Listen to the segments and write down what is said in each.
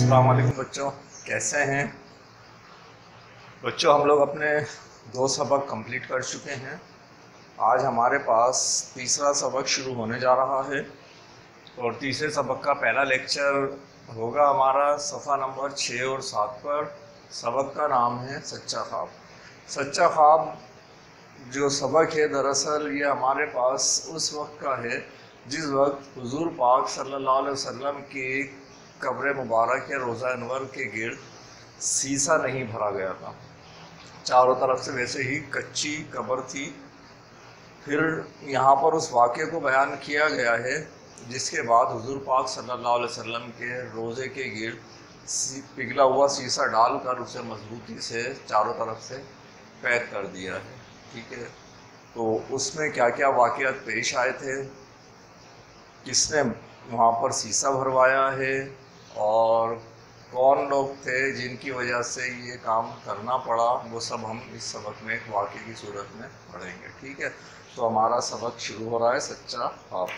अस्सलाम वालेकुम बच्चों, कैसे हैं बच्चों। हम लोग अपने 2 सबक कंप्लीट कर चुके हैं। आज हमारे पास तीसरा सबक शुरू होने जा रहा है और तीसरे सबक का पहला लेक्चर होगा हमारा सफ़ा नंबर 6 और 7 पर। सबक का नाम है सच्चा ख्वाब। सच्चा ख्वाब जो सबक है दरअसल ये हमारे पास उस वक्त का है जिस वक्त हुजूर पाक सल्लल्लाहु अलैहि वसल्लम की कब्र मुबारक के रोज़ा अनवर के गिर्द सीसा नहीं भरा गया था। चारों तरफ से वैसे ही कच्ची कब्र थी। फिर यहाँ पर उस वाक़े को बयान किया गया है जिसके बाद हुजूर पाक सल्लल्लाहु अलैहि वसल्लम के रोज़े के गिर्द पिघला हुआ सीसा डालकर उसे मजबूती से चारों तरफ से पैक कर दिया है। ठीक है, तो उसमें क्या क्या वाक़यात पेश आए थे, किसने वहाँ पर सीसा भरवाया है और कौन लोग थे जिनकी वजह से ये काम करना पड़ा, वो सब हम इस सबक में एक वाक़े की सूरत में पढ़ेंगे। ठीक है, तो हमारा सबक शुरू हो रहा है सच्चा ख्वाब।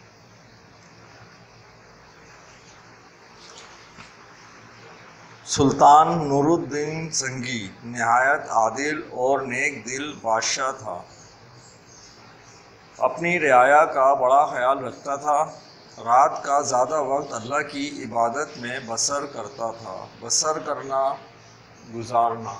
सुल्तान नूरुद्दीन संगी नहायत आदिल और नेक दिल बादशाह था। अपनी रियाया का बड़ा ख्याल रखता था। रात का ज़्यादा वक्त अल्लाह की इबादत में बसर करता था। बसर करना, गुजारना।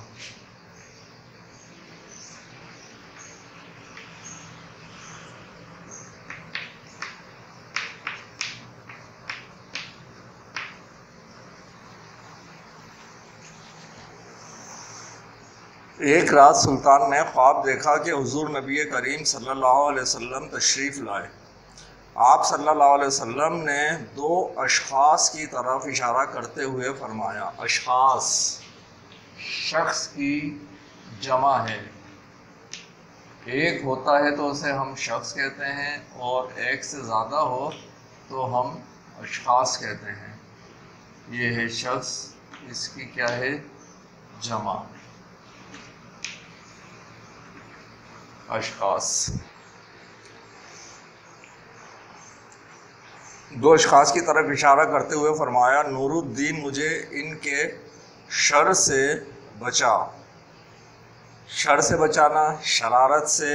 एक रात सुल्तान ने ख्वाब देखा कि हुजूर नबी करीम सल्लल्लाहु अलैहि वसल्लम तशरीफ़ लाए। आप सल्लल्लाहु अलैहि वसल्लम ने 2 अशख़ास की तरफ इशारा करते हुए फरमाया। अशख़ास शख्स की जमा है। एक होता है तो उसे हम शख्स कहते हैं और एक से ज़्यादा हो तो हम अशख़ास कहते हैं। ये है शख्स, इसकी क्या है, जमा, अशख़ास। 2 अशख़ास की तरफ इशारा करते हुए फरमाया, नूरुद्दीन मुझे इनके शर से बचा। शर से बचाना, शरारत से,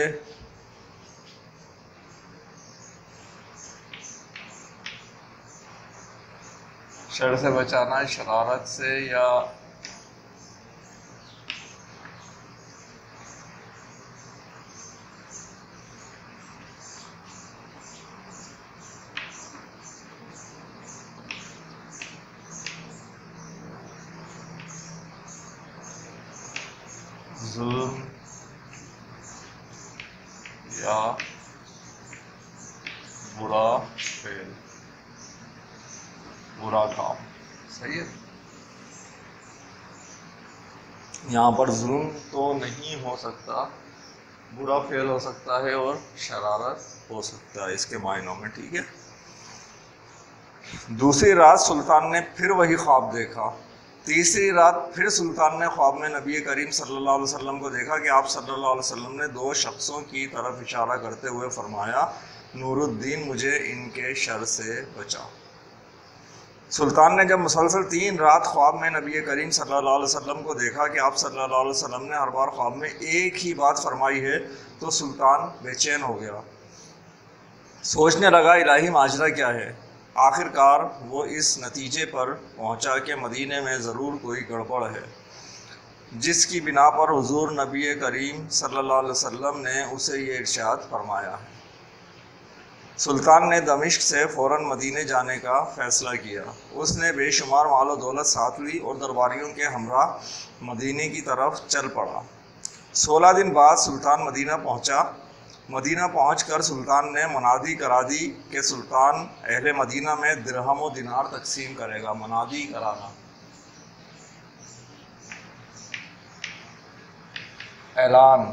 शर से बचाना, शरारत से या जुल्म या बुरा फेल, बुरा काम। सही है। यहाँ पर जुल्म तो नहीं हो सकता, बुरा फेल हो सकता है और शरारत हो सकता है इसके मायनों में। ठीक है। दूसरी रात सुल्तान ने फिर वही ख्वाब देखा। तीसरी रात फिर सुल्तान ने ख्वाब में नबी करीम सल्लल्लाहु अलैहि वसल्लम को देखा कि आप सल्लल्लाहु अलैहि वसल्लम ने 2 शख्सों की तरफ इशारा करते हुए फरमाया, नूरुद्दीन मुझे इनके शर से बचा। सुल्तान ने जब मुसलसल 3 रात ख्वाब में नबी करीम सल्लल्लाहु अलैहि वसल्लम को देखा कि आप सल्लल्लाहु अलैहि वसल्लम ने हर बार ख्वाब में एक ही बात फरमाई है, तो सुल्तान बेचैन हो गया। सोचने लगा इलाही माजरा क्या है। आखिरकार वो इस नतीजे पर पहुंचा कि मदीने में ज़रूर कोई गड़बड़ है, जिसकी बिना पर हुजूर नबी करीम सल्लल्लाहु अलैहि वसल्लम ने उसे ये इरशाद फरमाया है। सुल्तान ने दमिश्क से फ़ौरन मदीने जाने का फ़ैसला किया। उसने बेशुमार माल दौलत साथ ली और दरबारियों के हमरा मदीने की तरफ चल पड़ा। 16 दिन बाद सुल्तान मदीना पहुंचा। मदीना पहुंचकर सुल्तान ने मनादी करा दी कि सुल्तान अहले मदीना में दिरहम व दिनार तकसीम करेगा। मनादी कराना, ऐलान।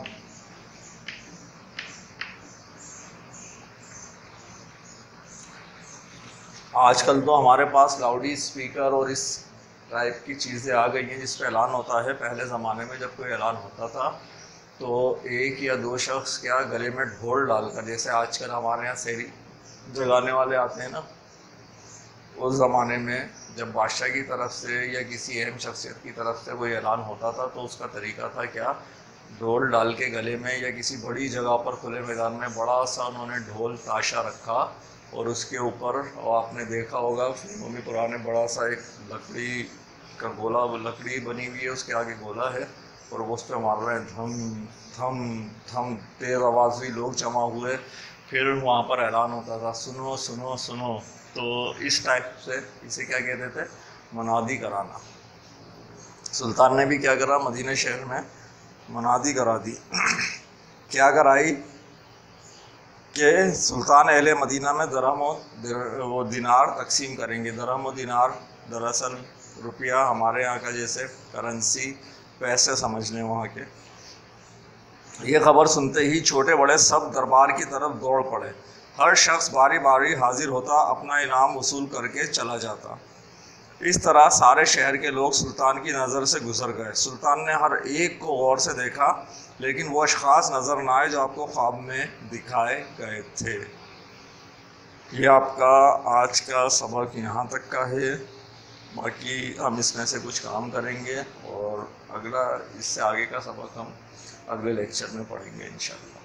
आजकल तो हमारे पास लाउडी स्पीकर और इस टाइप की चीज़ें आ गई हैं जिस पर ऐलान होता है। पहले ज़माने में जब कोई ऐलान होता था तो 1 या 2 शख्स क्या गले में ढोल डालकर, जैसे आजकल हमारे यहाँ सेरी जगाने वाले आते हैं ना, उस ज़माने में जब बादशाह की तरफ से या किसी अहम शख्सियत की तरफ से कोई ऐलान होता था तो उसका तरीका था क्या, ढोल डाल के गले में या किसी बड़ी जगह पर खुले मैदान में बड़ा सा उन्होंने ढोल ताशा रखा और उसके ऊपर, और आपने देखा होगा फिल्मों में पुराने, बड़ा सा एक लकड़ी का गोला, लकड़ी बनी हुई है उसके आगे गोला है और वो उस पर मार रहे हैं धम धम धम, तेज़ आवाज़ भी, लोग जमा हुए, फिर वहाँ पर ऐलान होता था सुनो सुनो सुनो। तो इस टाइप से इसे क्या कहते थे, मुनादी कराना। सुल्तान ने भी क्या करा, मदीना शहर में मुनादी करा दी। क्या कराई कि सुल्तान अहले मदीना में दरहम वो दिनार तकसीम करेंगे। दरहम और दिनार दरअसल रुपया, हमारे यहाँ का जैसे करेंसी, पैसे समझने वहाँ के। ये खबर सुनते ही छोटे बड़े सब दरबार की तरफ दौड़ पड़े। हर शख्स बारी बारी हाजिर होता, अपना इनाम वसूल करके चला जाता। इस तरह सारे शहर के लोग सुल्तान की नज़र से गुजर गए। सुल्तान ने हर एक को गौर से देखा, लेकिन वो अशख़ास नज़र न आए जो आपको ख्वाब में दिखाए गए थे। ये आपका आज का सबक यहाँ तक का है। बाकी हम इसमें से कुछ काम करेंगे और अगला, इससे आगे का सबक हम अगले लेक्चर में पढ़ेंगे इंशाअल्लाह।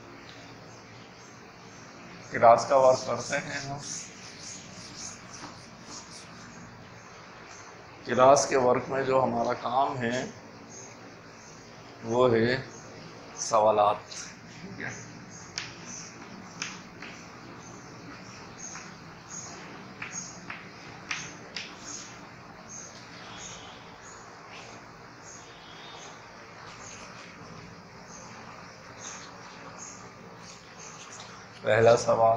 क्लास का वर्क करते हैं हम। क्लास के वर्क में जो हमारा काम है वो है सवालात। ठीक है, पहला सवाल,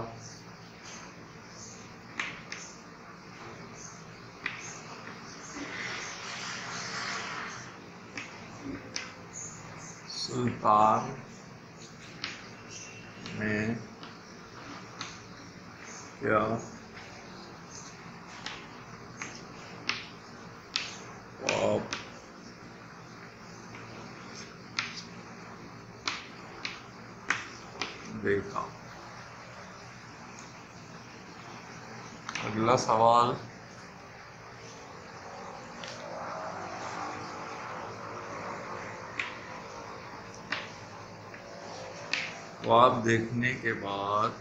सुल्तान ने क्या ख्वाब देखा। अगला सवाल, ख्वाब देखने के बाद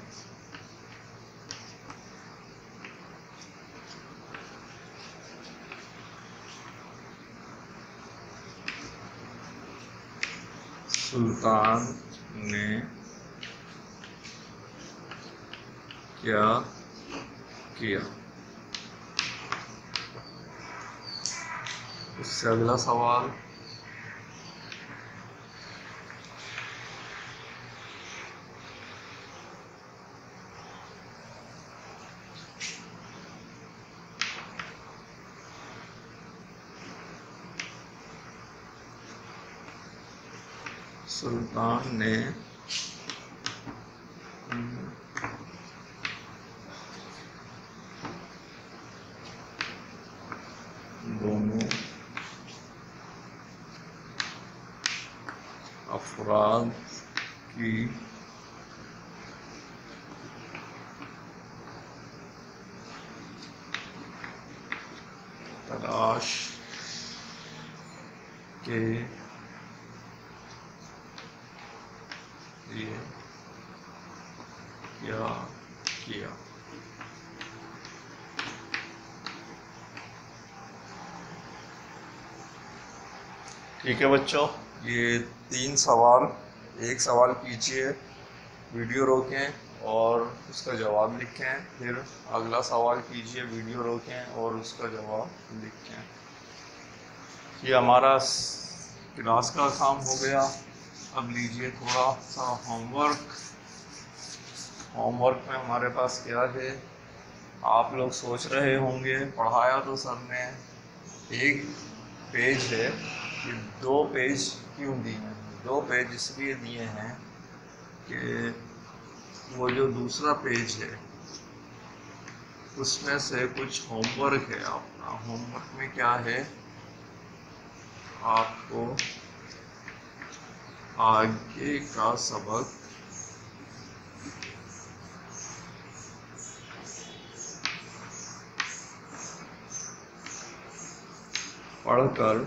सुल्तान ने क्या किया। उससे अगला सवाल, सुल्तान ने दोनों अफराद की तलाश के लिए क्या किया। ठीक है बच्चों, ये 3 सवाल, एक सवाल कीजिए, वीडियो रोकें और उसका जवाब लिखें, फिर अगला सवाल कीजिए, वीडियो रोकें और उसका जवाब लिखें। ये हमारा क्लास का काम हो गया। अब लीजिए थोड़ा सा होमवर्क। होमवर्क में हमारे पास क्या है, आप लोग सोच रहे होंगे पढ़ाया तो सर ने, एक पेज है, ये 2 पेज क्यों दिए हैं? 2 पेज इसलिए दिए हैं कि वो जो दूसरा पेज है उसमें से कुछ होमवर्क है अपना। होमवर्क में क्या है, आपको आगे का सबक पढ़कर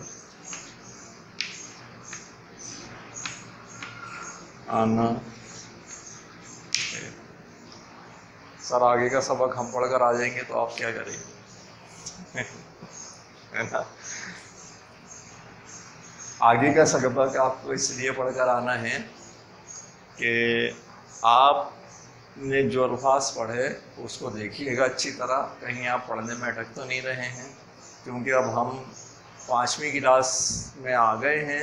आना है। सर आगे का सबक हम पढ़कर आ जाएंगे तो आप क्या करेंगे? है ना। आगे का सबक आपको इसलिए पढ़कर आना है कि आपने जो अल्फाज पढ़े उसको देखिएगा अच्छी तरह, कहीं आप पढ़ने में अटक तो नहीं रहे हैं, क्योंकि अब हम 5वीं क्लास में आ गए हैं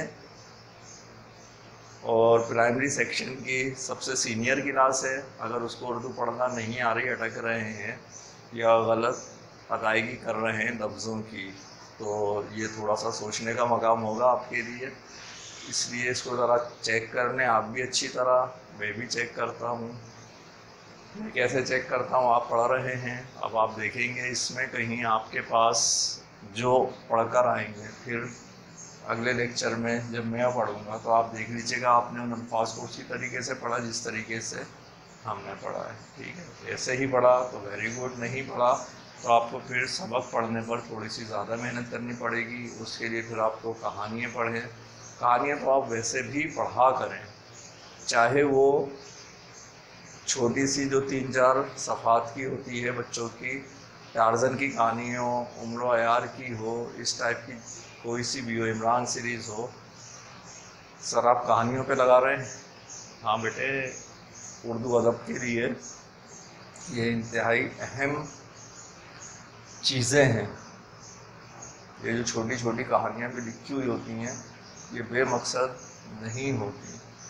और प्राइमरी सेक्शन की सबसे सीनियर क्लास है। अगर उसको उर्दू पढ़ना नहीं आ रही, अटक रहे हैं या गलत अदायगी कर रहे हैं लफ्ज़ों की, तो ये थोड़ा सा सोचने का मकाम होगा आपके लिए। इसलिए इसको ज़रा चेक करने आप भी अच्छी तरह, मैं भी चेक करता हूँ। मैं कैसे चेक करता हूँ, आप पढ़ रहे हैं, अब आप देखेंगे इसमें कहीं आपके पास जो पढ़कर आएंगे फिर अगले लेक्चर में जब मैं पढ़ूंगा तो आप देख लीजिएगा आपने उन अल्फाज को उसी तरीके से पढ़ा जिस तरीके से हमने पढ़ा है। ठीक है, ऐसे ही पढ़ा तो वेरी गुड, नहीं पढ़ा तो आपको फिर सबक पढ़ने पर थोड़ी सी ज़्यादा मेहनत करनी पड़ेगी। उसके लिए फिर आपको कहानियाँ पढ़ें। कहानियाँ तो आप वैसे भी पढ़ा करें, चाहे वो छोटी सी जो 3-4 सफ़ात की होती है बच्चों की, टार्ज़न की कहानी हो, उम्र अयार की हो, इस टाइप की कोई सी भी हो, इमरान सीरीज़ हो। सर आप कहानियों पे लगा रहे हैं? हाँ बेटे, उर्दू अदब के लिए ये इंतहाई अहम चीज़ें हैं। ये जो छोटी छोटी कहानियाँ भी लिखी हुई होती हैं ये बेमकसद नहीं होती,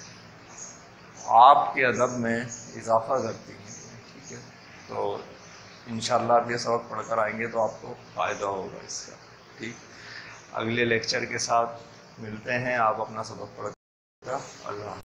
आपके अदब में इजाफ़ा करती हैं। ठीक है, तो इंशाल्लाह आप ये सबक पढ़कर आएंगे तो आपको फ़ायदा होगा इसका। ठीक, अगले लेक्चर के साथ मिलते हैं। आप अपना सबक पढ़कर अल्लाह।